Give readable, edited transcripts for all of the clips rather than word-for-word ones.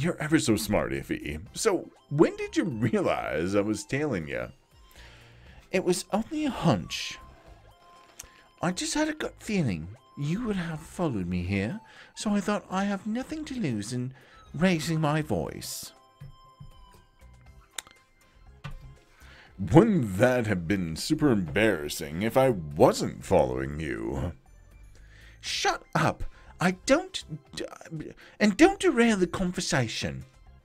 You're ever so smart, Iffy. So, when did you realize I was tailing you? It was only a hunch. I just had a gut feeling you would have followed me here, so I thought I have nothing to lose in raising my voice. Wouldn't that have been super embarrassing if I wasn't following you? Shut up! And don't derail the conversation.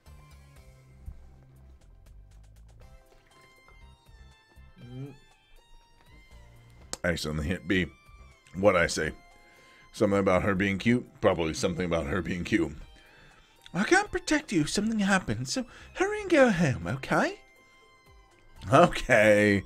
Accidentally hit B. What'd I say? Something about her being cute? Probably something about her being cute. I can't protect you if something happens, so hurry and go home, okay? Okay.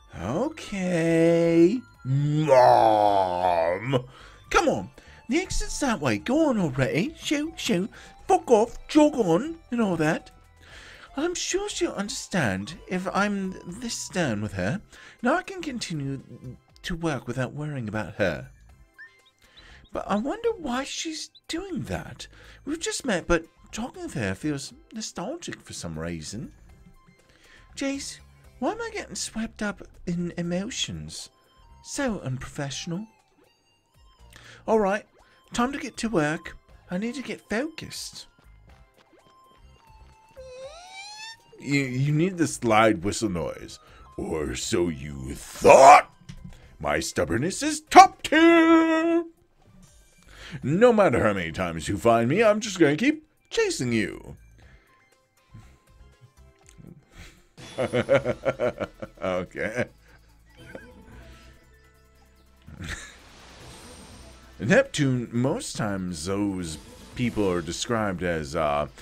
Mom! Come on. The exit's that way. Go on already. Shoot. Fuck off. Jog on. And all that. I'm sure she'll understand if I'm this stern with her. Now I can continue to work without worrying about her. But I wonder why she's doing that. We've just met, but talking with her feels nostalgic for some reason. Jace, why am I getting swept up in emotions? So unprofessional. Alright, time to get to work. I need to get focused. You need the slide whistle noise. Or so you thought. My stubbornness is top tier. No matter how many times you find me, I'm just going to keep chasing you. Okay. Neptune, most times those people are described as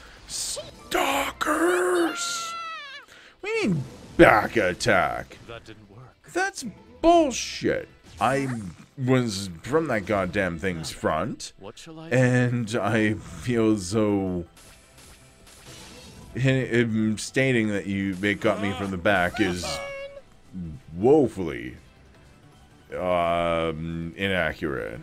stalkers. We need back attack. That didn't work. That's bullshit. I was from that goddamn thing's front, What shall I do? and I feel as though him stating that it got me from the back is woefully inaccurate.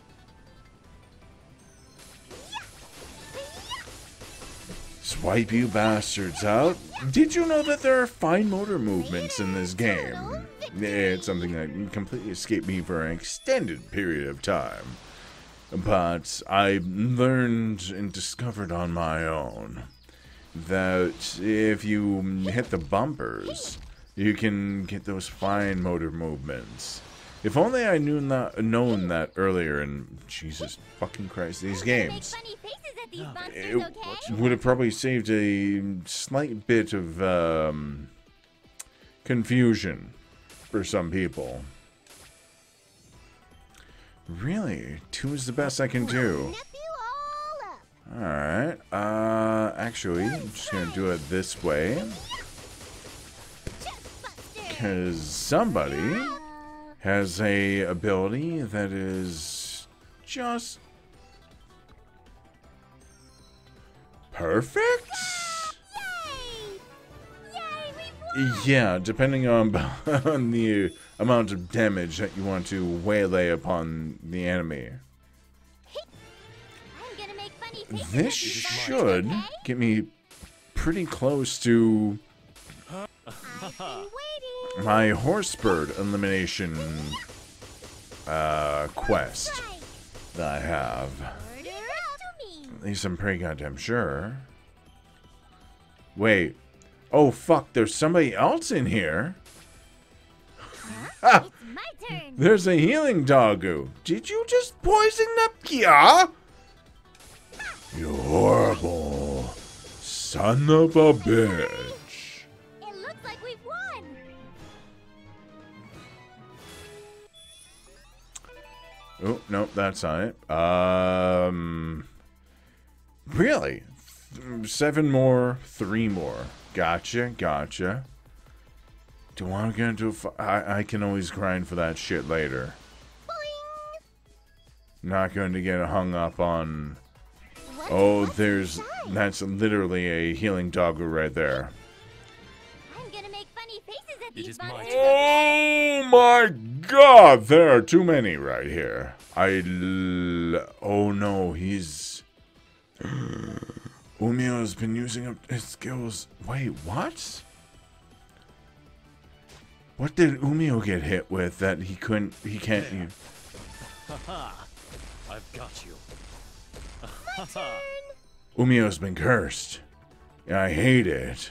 Swipe you bastards out. Did you know that there are fine motor movements in this game? It's something that completely escaped me for an extended period of time. But I learned and discovered on my own that if you hit the bumpers, you can get those fine motor movements. If only I known that earlier in, Jesus fucking Christ, these games. It would have probably saved a slight bit of confusion for some people. Really? 2 is the best I can do. Alright. Actually, I'm just gonna do it this way. Because somebody has a ability that is just perfect? Yeah, depending on the amount of damage that you want to waylay upon the enemy. This should get me pretty close to my Horsebird elimination quest that I have. At least I'm pretty goddamn sure. Wait. Oh, fuck. There's somebody else in here. Ha! There's a healing doggo. Did you just poison the Kia? You horrible son of a bitch. It looks like we've won. Oh, nope, that's not it. Really? 7 more, 3 more. Gotcha. Do I want to get into I can always grind for that shit later. Boing. Not going to get hung up on... Oh, that's literally a healing doggo right there. I'm gonna make funny faces at It these is my monsters. Oh my god, there are too many right here. Oh no, he's... Umio's been using up his skills. Wait, what? What did Umio get hit with that he can't use? Haha, I've got you. Umio's been cursed. I hate it.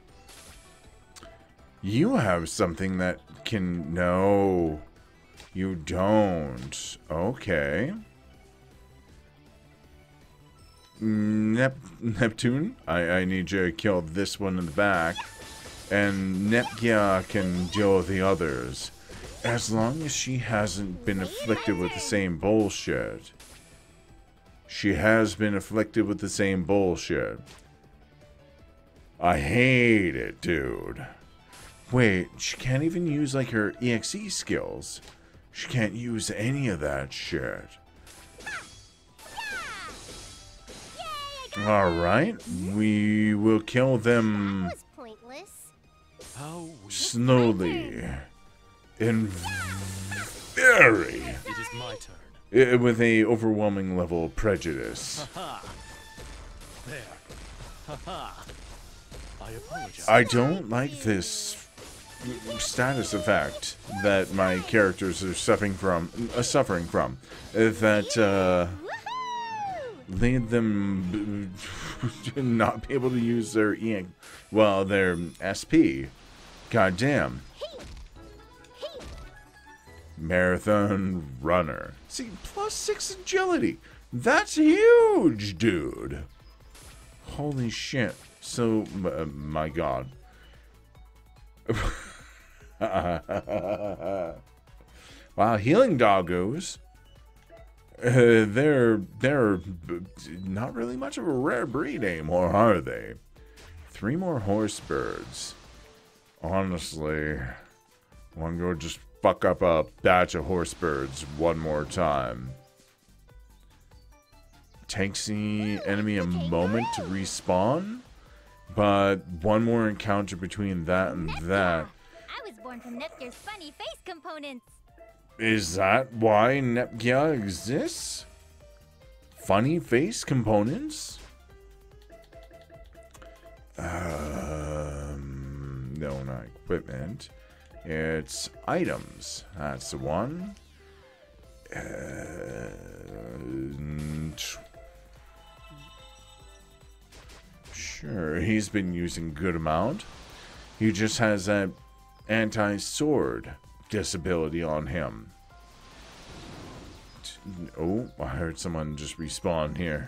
You have something that can... No, you don't. Okay. Neptune, I need you to kill this one in the back. And Nepgia can deal with the others. As long as she hasn't been afflicted with the same bullshit. She has been afflicted with the same bullshit. I hate it, dude. Wait, she can't even use, like, her EXE skills. She can't use any of that shit. Alright, we will kill them That was pointless. How slowly and very, it is my turn. with a overwhelming level of prejudice. Haha. There. Haha. I apologize. I don't like this status effect that my characters are suffering from. That Woohoo! lead them to not be able to use their their SP. Goddamn. Marathon runner. See, +6 agility. That's huge, dude. Holy shit. So, my god. Wow, healing doggos. They're not really much of a rare breed anymore, are they? 3 more horse birds. Honestly, I want to go just fuck up a batch of horse birds one more time. Takes the enemy a moment to respawn, but one more encounter between that and that. I was born from Neptune's funny face components. Is that why Nepgia exists? Funny face components? No, not equipment. It's items. That's the one. Sure, he's been using good amount. He just has that anti-sword disability on him. Oh, I heard someone just respawn here.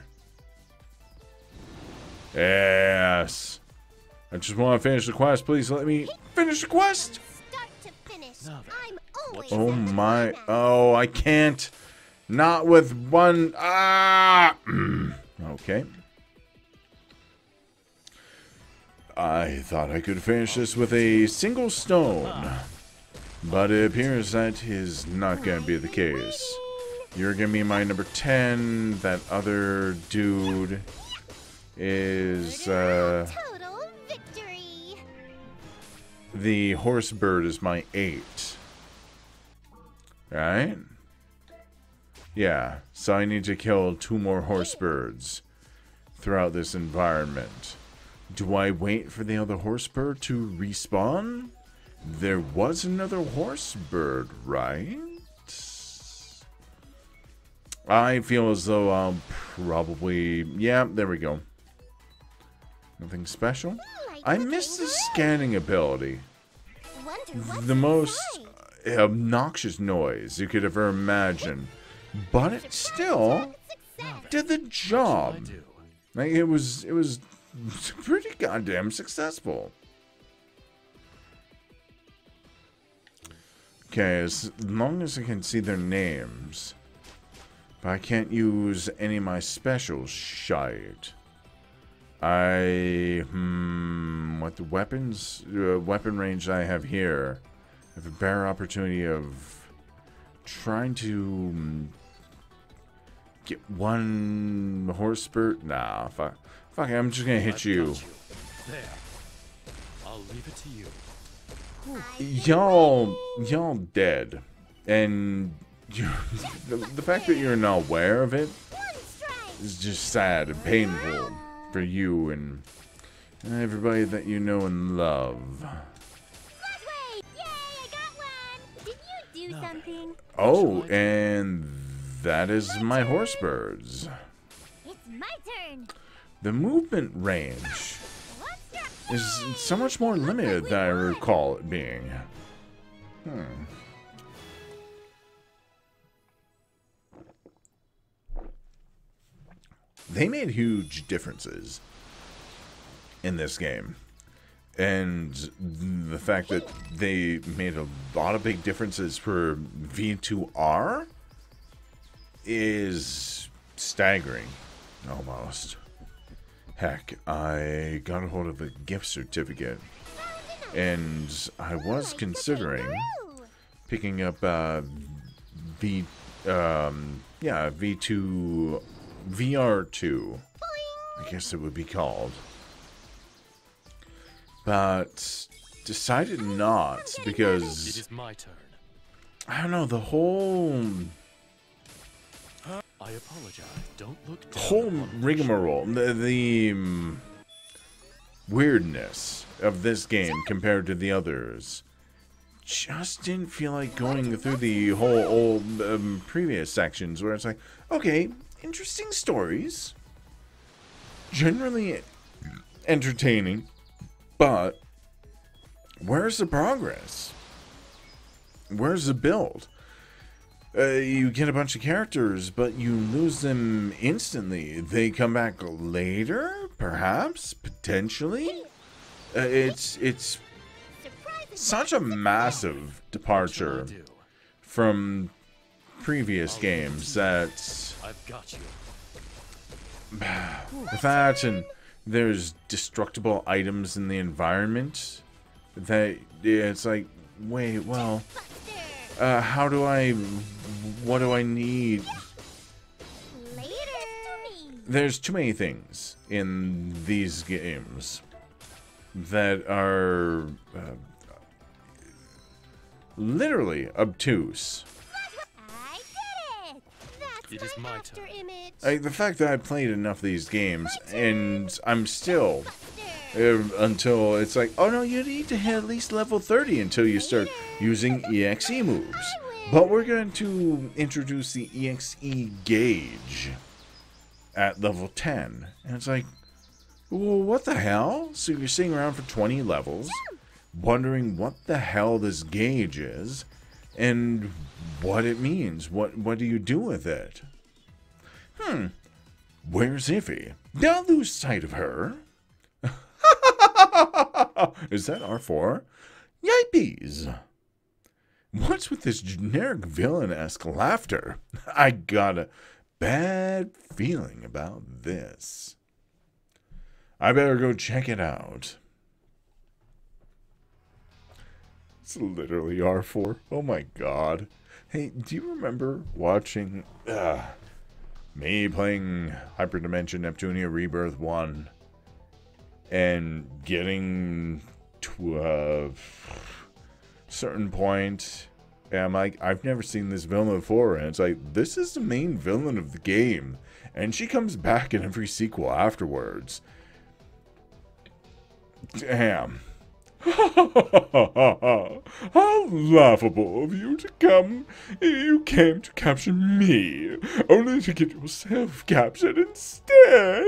Yes. I just want to finish the quest. Please let me finish the quest. Start to finish, Now then, I'm always Oh at the my. climax. Oh, I can't. Not with one. Ah. Okay. I thought I could finish this with a single stone. But it appears that is not going to be the case. You're going to be my number 10. That other dude is, Total victory. the horse bird is my 8. Right? Yeah, so I need to kill 2 more horse birds throughout this environment. Do I wait for the other horse bird to respawn? There was another horse bird, right? I feel as though I'll probably... Yeah, there we go. Nothing special. I missed the scanning ability. Wonder what's The most inside. obnoxious noise you could ever imagine. But it still Success. did the I job. do. Like, it was pretty goddamn successful. Okay, as long as I can see their names. But I can't use any of my special shite. What the weapons, weapon range I have here, I have a better opportunity of trying to get one horse bird. Nah, fuck it, I'm just gonna hit I've you. got There. I'll leave it to you. Y'all dead, and the fact that you're not aware of it One strike. is just sad and painful. for you and everybody that you know and love. Floodway! Yay, I got one! Did you do something? Oh, and that is my horse birds. It's my turn. The movement range What's your... is so much more limited than I recall it being. They made huge differences in this game. And the fact that they made a lot of big differences for V2R is staggering, almost. Heck, I got a hold of a gift certificate, and I was considering picking up V2 VR2, I guess it would be called, but decided not because It is my turn. I don't know, the whole I apologize. Don't look down whole upon me. rigmarole, the weirdness of this game compared to the others just didn't feel like going through the whole old previous sections where it's like, okay, interesting stories, generally entertaining, but where's the progress? Where's the build? You get a bunch of characters, but you lose them instantly. They come back later, perhaps, potentially. It's Surprise such a massive departure Do. from previous games that I've got you. with that, and there's destructible items in the environment that it's like, wait, well, Buster! how do I, what do I need? Later! There's too many things in these games that are literally obtuse. I did it! That's It is my after turn. image. Like, the fact that I played enough of these games, and I'm still, Buster! until it's like, oh no, you need to hit at least level 30 until you start using EXE moves. But we're going to introduce the EXE gauge at level 10. And it's like, well, what the hell? So you're sitting around for 20 levels, wondering what the hell this gauge is, and what it means. What do you do with it? Where's Iffy? Don't lose sight of her. Is that R4? Yipees! What's with this generic villain-esque laughter? I got a bad feeling about this. I better go check it out. It's literally R4. Oh my god. Hey, do you remember watching me playing Hyperdimension Neptunia Rebirth 1 and getting to a certain point, and I'm like, I've never seen this villain before, and it's like, this is the main villain of the game, and she comes back in every sequel afterwards. Damn. How laughable of you to come. You came to capture me, only to get yourself captured instead.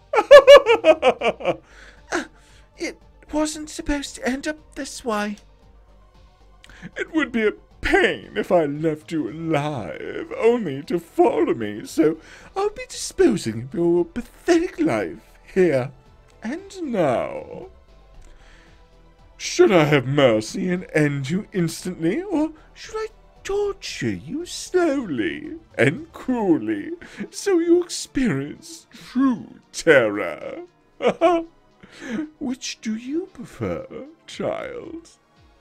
It wasn't supposed to end up this way. It would be a pain if I left you alive, only to follow me, so I'll be disposing of your pathetic life here and now. Should I have mercy and end you instantly, or should I torture you slowly and cruelly, so you experience true terror? Which do you prefer, child?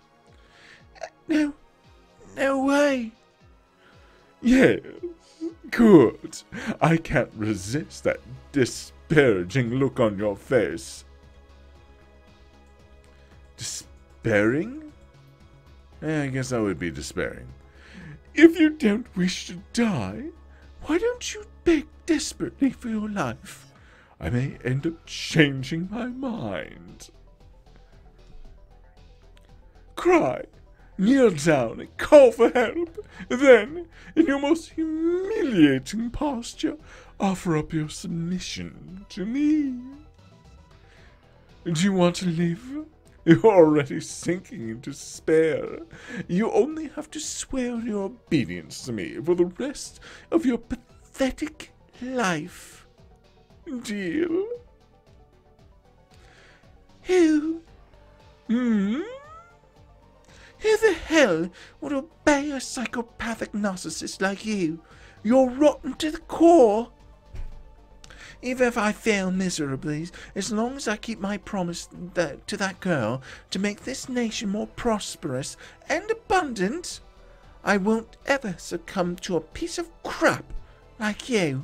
No way. Yes, good. I can't resist that disparaging look on your face. Despairing? I guess that would be despairing. If you don't wish to die, why don't you beg desperately for your life? I may end up changing my mind. Cry, kneel down and call for help. Then, in your most humiliating posture, offer up your submission to me. Do you want to live? You're already sinking into despair. You only have to swear your obedience to me for the rest of your pathetic life. Deal? Who? Who the hell would obey a psychopathic narcissist like you? You're rotten to the core. Even if I fail miserably, as long as I keep my promise to that girl to make this nation more prosperous and abundant, I won't ever succumb to a piece of crap like you.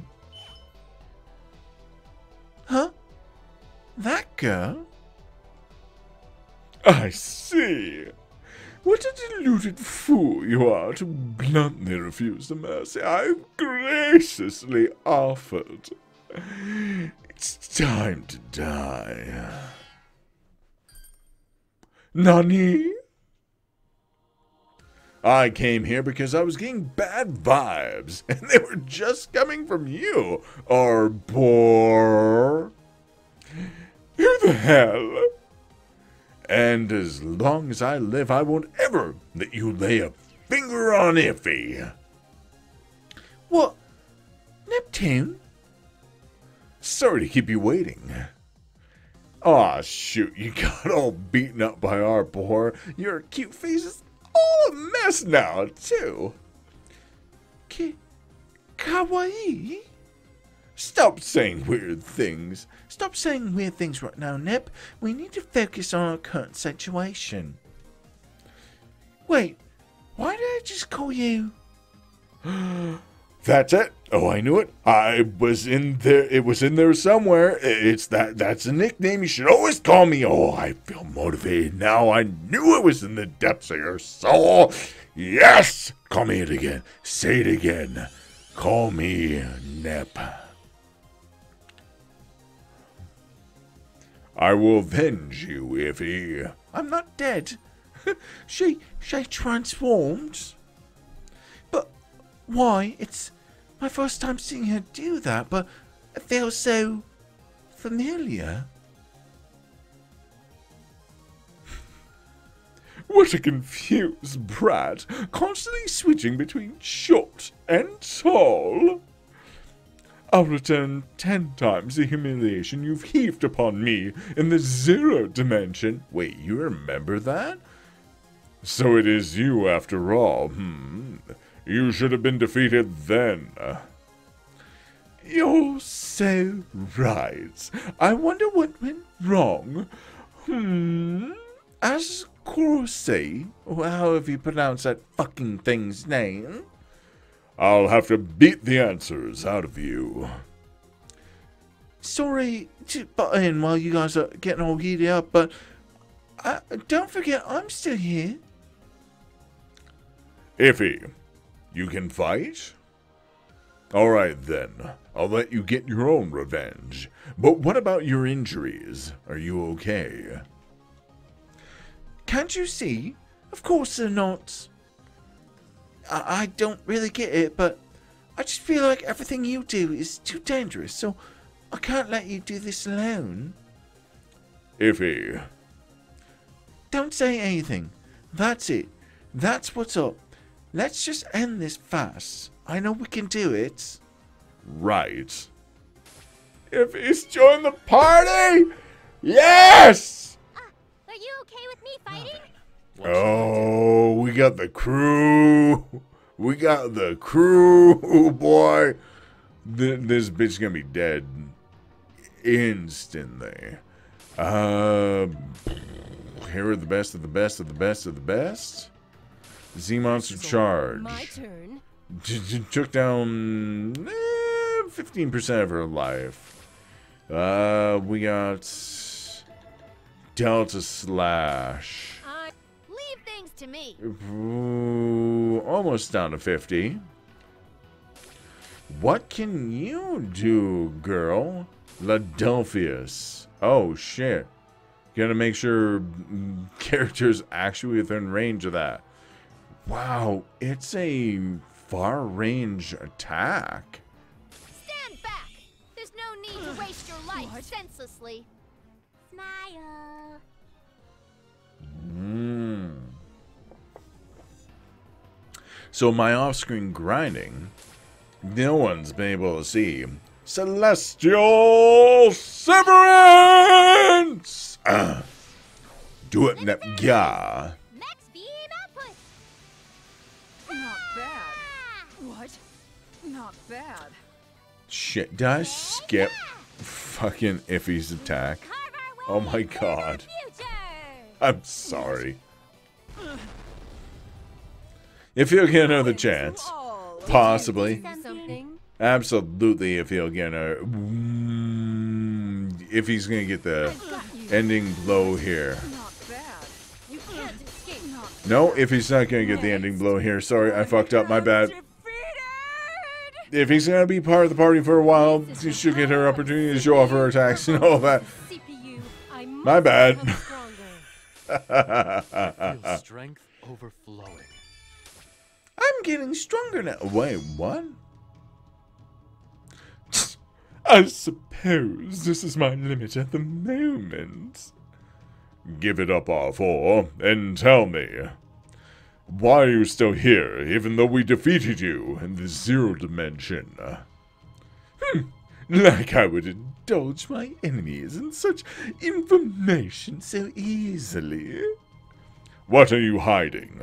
Huh? That girl? I see. What a deluded fool you are to bluntly refuse the mercy I've graciously offered. It's time to die. Nani? I came here because I was getting bad vibes, and they were just coming from you, Arbor. Who the hell? And as long as I live, I won't ever let you lay a finger on Iffy. What? Neptune? Sorry to keep you waiting. Aw, shoot, you got all beaten up by Arbor. Your cute face is all a mess now, too. Kawaii? Stop saying weird things. Stop saying weird things right now, Nep. We need to focus on our current situation. Wait, why did I just call you? That's it. Oh, I knew it. I was in there. It was in there somewhere. That's a nickname. You should always call me. Oh, I feel motivated now. I knew it was in the depths of your soul. Yes! Call me it again. Say it again. Call me Nep. I will avenge you, Iffy. I'm not dead. She transformed. But why? It's my first time seeing her do that, but it feels so familiar. What a confused brat, constantly switching between short and tall. I'll return 10 times the humiliation you've heaped upon me in the 0 dimension. Wait, you remember that? So it is you after all. You should have been defeated then. You're so right. I wonder what went wrong. As Corsi, or however you pronounce that fucking thing's name. I'll have to beat the answers out of you. Sorry to butt in while you guys are getting all heated up, but don't forget I'm still here. Iffy, you can fight? Alright then, I'll let you get your own revenge. But what about your injuries? Are you okay? Can't you see? Of course they're not. I don't really get it, but I just feel like everything you do is too dangerous, so I can't let you do this alone. Iffy. Don't say anything. That's it. That's what's up. Let's just end this fast. I know we can do it. Right. Iffy's joined the party! Yes! Are you okay with me fighting? Oh, we got the crew. We got the crew, boy. This bitch gonna be dead instantly. Here are the best of the best of the best of the best. Z-Monster Charge. My turn. Took down 15% of her life. We got Delta Slash. Leave things to me. Almost down to 50. What can you do, girl? Ladelphius. Oh, shit. Gotta make sure characters actually within range of that. Wow, it's a far-range attack. Stand back! There's no need to waste your life senselessly. Smile. So my off-screen grinding, no one's been able to see Celestial Severance! Do it, yeah. Max beam output. Not bad. What? Not bad. Shit, did I skip fucking Iffy's attack? Carve our way Oh my into the god. future. I'm sorry. If you'll get another chance, Oh, possibly, something. absolutely, if he'll get a, if he's gonna get the ending blow here. Not bad. You can't escape. Not No, if he's not gonna get the ending blow here, sorry, I fucked up, my bad. defeated. If he's gonna be part of the party for a while, she'll get her opportunity to show off her attacks and all that. CPU, I must My bad. become stronger. Feel strength overflowing. I'm getting stronger now. Wait, what? I suppose this is my limit at the moment. Give it up, R4, and tell me, why are you still here, even though we defeated you in the Zero Dimension? Like I would indulge my enemies in such information so easily. What are you hiding?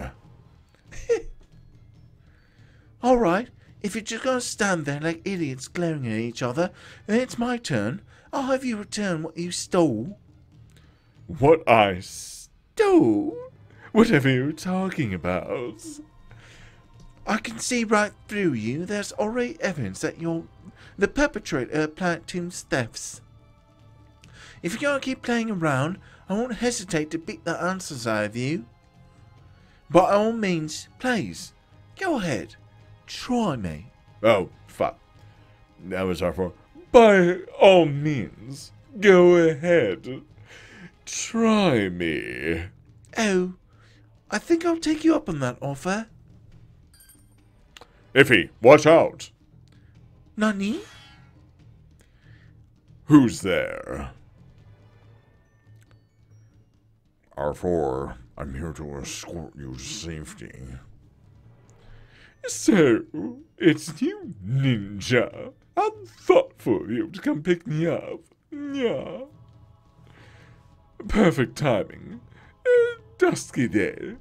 Alright, if you're just gonna stand there like idiots glaring at each other, then it's my turn. I'll have you return what you stole. What I stole? Whatever you're talking about. I can see right through you. There's already evidence that you're the perpetrator of Planet Tomb's thefts. If you're gonna keep playing around, I won't hesitate to beat the answers out of you. By all means, please, go ahead. Try me. Oh, fuck. That was our fault. By all means, go ahead. Try me. Oh, I think I'll take you up on that offer. Iffy, watch out. Nani? Who's there? R4, I'm here to escort you to safety. So, it's you, Ninja. How thoughtful of you to come pick me up. Yeah. Perfect timing. Dusky day.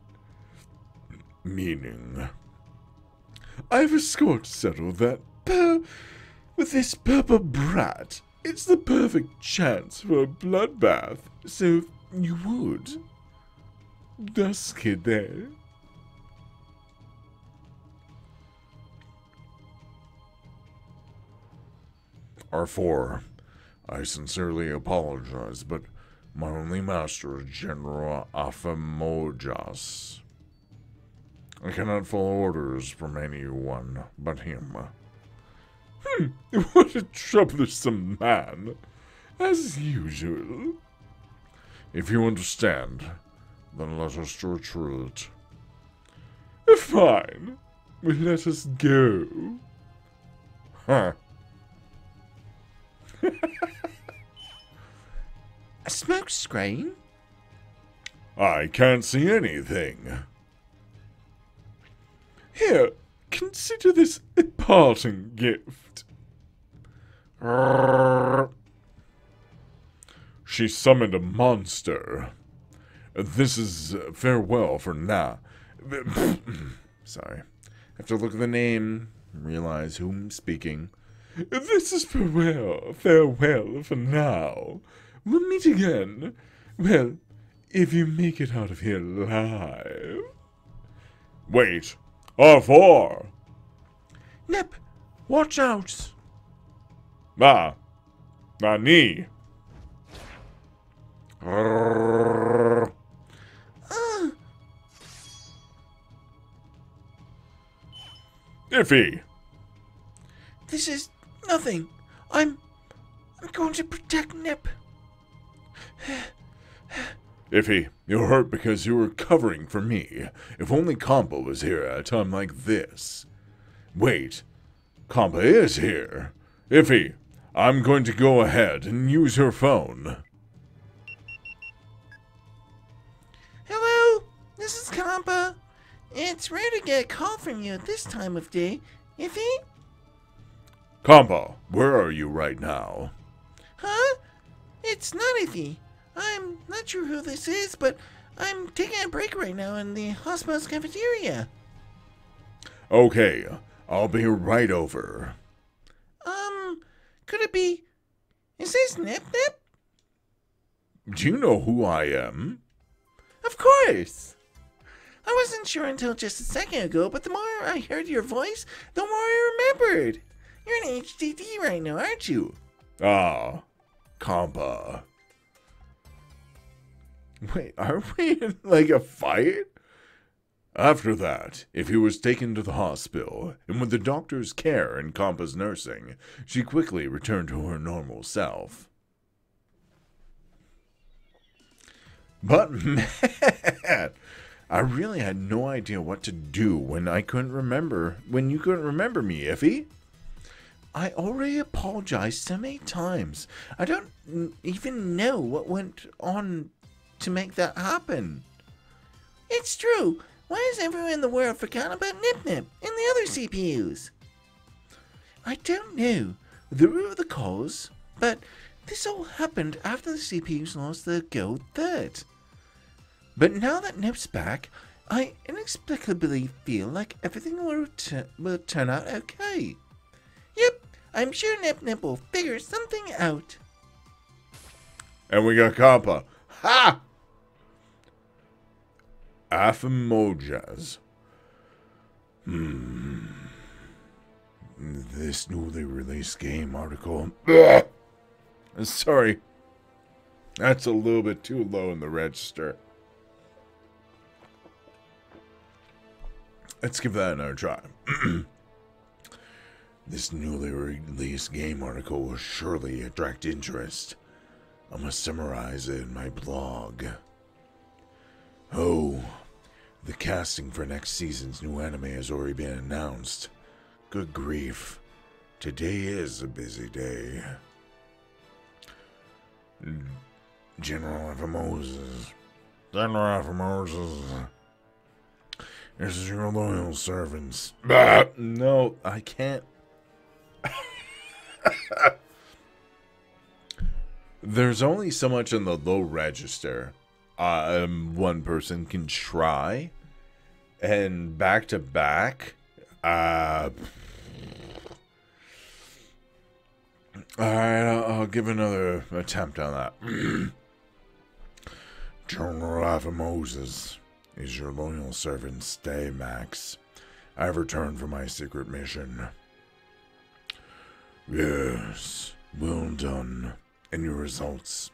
Meaning, I've a score to settle that with this purple brat. It's the perfect chance for a bloodbath. So, if you would. Dusky day. R4, I sincerely apologize, but my only master is General Aphemologos. I cannot follow orders from anyone but him. What a troublesome man, as usual. If you understand, then let us retreat. Fine, let us go. Huh. A smoke screen? I can't see anything. Here, consider this a parting gift. She summoned a monster. This is farewell for now. Sorry. Have to look at the name, realize who I'm speaking. This is farewell for now. We'll meet again. Well, if you make it out of here alive. Wait. R4! Nip, watch out! Nani? Iffy! This is nothing. I'm I'm going to protect Nip. Iffy, you're hurt because you were covering for me. If only Compa was here at a time like this. Wait, Compa is here. Iffy, I'm going to go ahead and use her phone. Hello, this is Compa. It's rare to get a call from you at this time of day, Iffy. Compa, where are you right now? Huh? It's not Iffy. I'm not sure who this is, but I'm taking a break right now in the hospital's cafeteria. Okay, I'll be right over. Could it be... Is this Nip Nip? Do you know who I am? Of course. I wasn't sure until just a second ago, but the more I heard your voice, the more I remembered. You're an HDD right now, aren't you? Ah, Compa. Wait, are we in like a fight? After that, Iffy was taken to the hospital, and with the doctor's care and Compa's nursing, she quickly returned to her normal self. But man, I really had no idea what to do when you couldn't remember me, Iffy. I already apologized so many times. I don't even know what went on to make that happen. It's true. Why has everyone in the world forgotten about Nip Nip and the other CPUs? I don't know the root of the cause, but this all happened after the CPUs lost their gold third. But now that Nip's back, I inexplicably feel like everything will turn out okay. Yep, I'm sure Nip Nip will figure something out. And we got Compa. Ha! Affimojas. This newly released game article. Sorry. That's a little bit too low in the register. Let's give that another try. This newly released game article will surely attract interest. I must summarize it in my blog. Oh, the casting for next season's new anime has already been announced. Good grief. Today is a busy day. General Affimoses. General Affimoses. This is your loyal servants. No, I can't. There's only so much in the low register. One person can try, and back to back. All right, I'll give another attempt on that. General Affimoses is your loyal servant, Stay Max. I have returned from my secret mission. Yes, well done. And your results?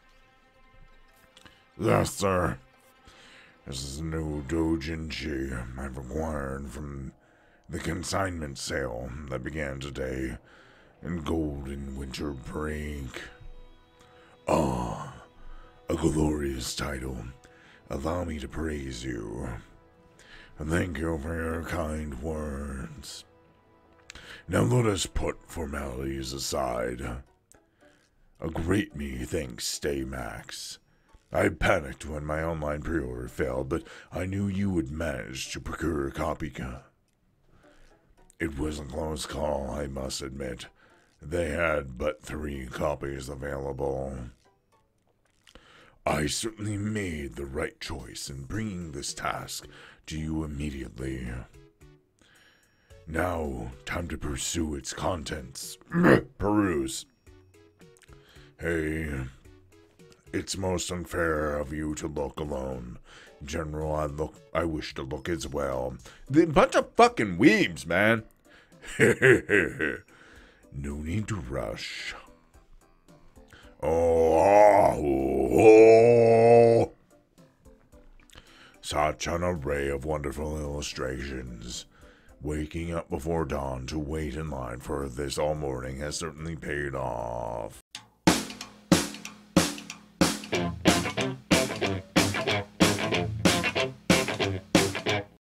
Yes, sir. This is a new doujinshi I've acquired from the consignment sale that began today in Golden Winter Break. Ah, a glorious title. Allow me to praise you. Thank you for your kind words. Now let us put formalities aside. A great many thanks, Stay Max. I panicked when my online pre-order failed, but I knew you would manage to procure a copy. It was a close call, I must admit. They had but 3 copies available. I certainly made the right choice in bringing this task to you immediately. Now, time to pursue its contents. Peruse. Hey, it's most unfair of you to look alone. General, I wish to look as well. The bunch of fucking weebs, man. No need to rush. Oh. Such an array of wonderful illustrations. Waking up before dawn to wait in line for this all morning has certainly paid off.